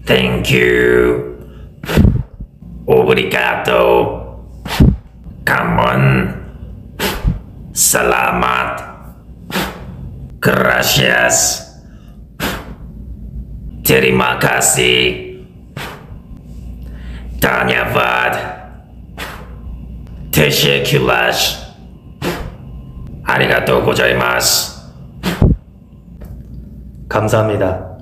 Thank you. Obrigado. Come on. Salamat. Gracias. Terima kasih. Dhanyavad. Teşekkürler. Arigatou gozaimasu. 감사합니다.